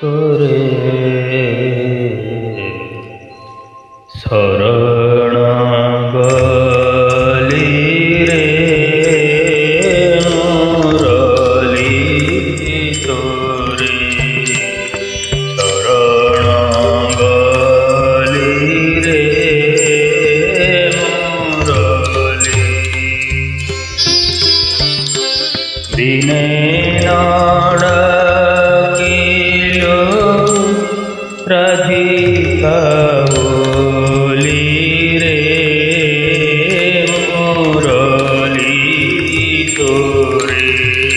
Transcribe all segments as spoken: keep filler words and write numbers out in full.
करे शरण गली रे मुरली तोरे शरण गली रे मुरली दिने राधिका बोली रे मुरली तोरे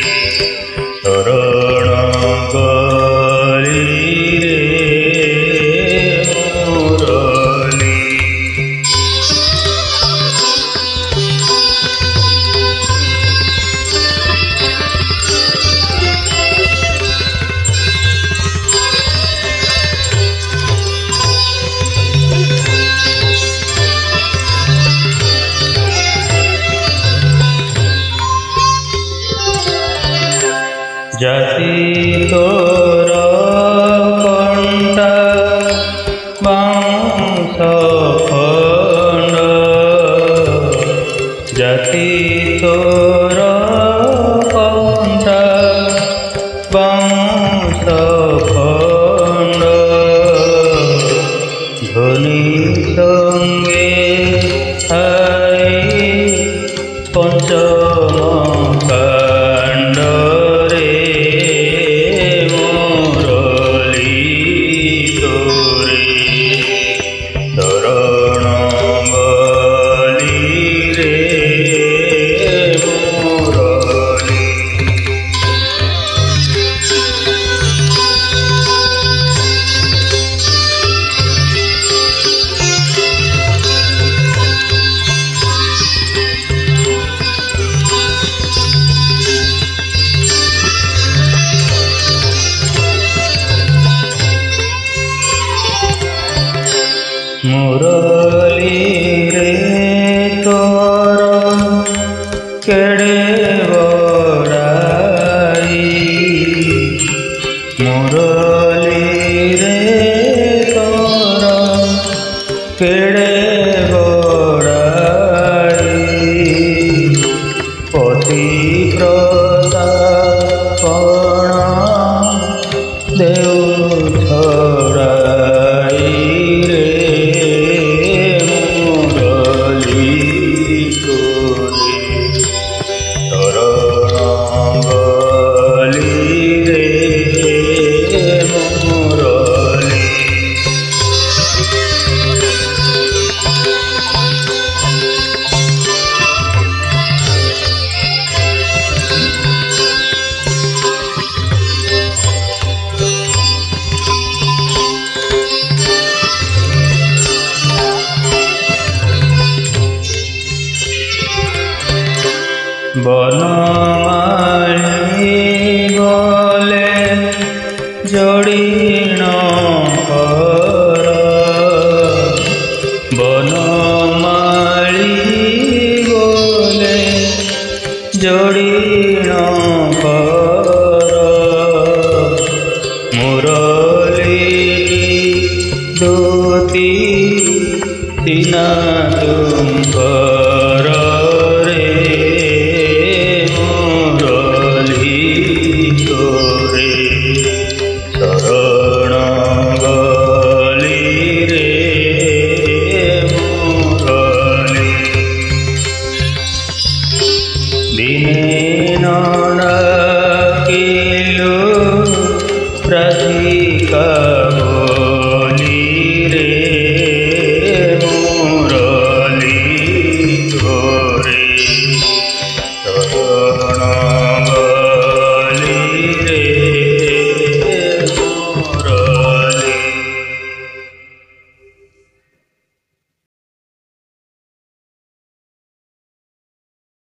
शरण गली रे मुरली जाति तोर कंटा बांस खंड जाति तोर कंटा बांस खंड ध्वनि संगे आई पंचम कांड मुरली रे तोर केड़े बड़ाई मुरली रे तोर केड़े बड़ाई पति प्रतापण देव छड़ाई बनमाली गले जोड़ीण कर बनमाली गले जोड़ीण कर मुरली दूती तीना तुम